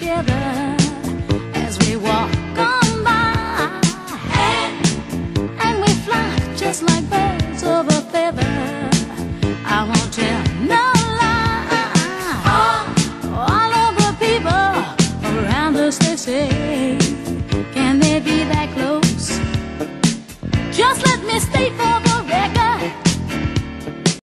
together as we walk on by, and we fly just like birds of a feather. I won't tell no lie. All of the people around us, they say, can they be that close? Just let me stay for the